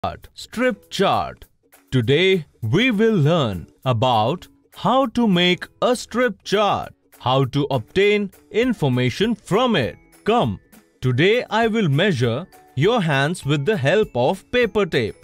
Strip chart. Today we will learn about how to make a strip chart, how to obtain information from it. Come, today I will measure your hands with the help of paper tape.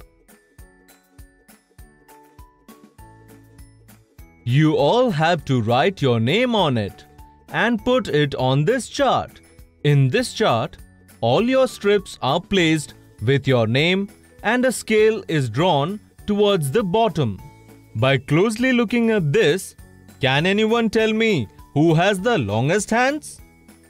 You all have to write your name on it and put it on this chart. In this chart, all your strips are placed with your name and a scale is drawn towards the bottom. By closely looking at this, can anyone tell me who has the longest hands?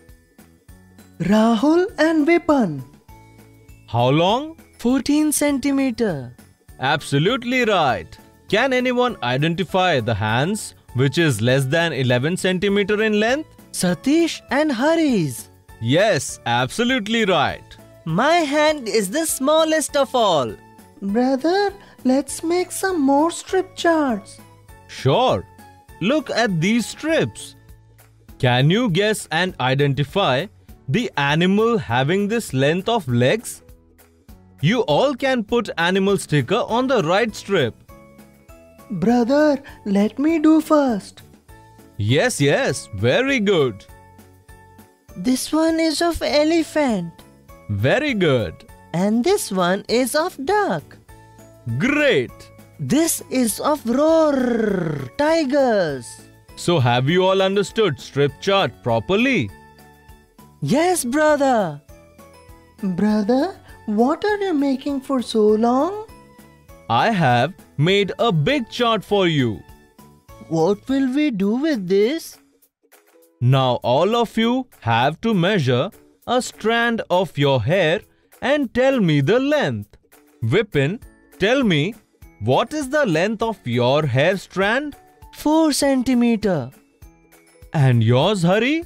Rahul and Vipin. How long? 14 centimeter. Absolutely right. Can anyone identify the hands which is less than 11 centimeter in length? Satish and Hari's. Yes, absolutely right. My hand is the smallest of all. Brother, let's make some more strip charts. Sure. Look at these strips. Can you guess and identify the animal having this length of legs? You all can put animal sticker on the right strip. Brother, let me do first. Yes, very good. This one is of elephant. Very good. And this one is of duck. Great. This is of roar, tigers. So have you all understood strip chart properly? Yes, brother. Brother, what are you making for so long? I have made a big chart for you. What will we do with this? Now all of you have to measure a strand of your hair and tell me the length. Vipin, tell me, what is the length of your hair strand? 4 centimeter. And yours, Hari?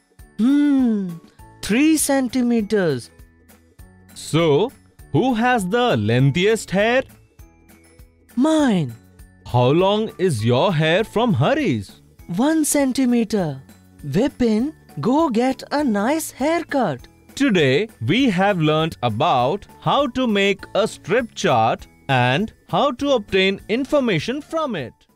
3 centimeters. So, who has the lengthiest hair? Mine. How long is your hair from Hari's? 1 centimeter. Vipin, go get a nice haircut. Today, we have learnt about how to make a strip chart and how to obtain information from it.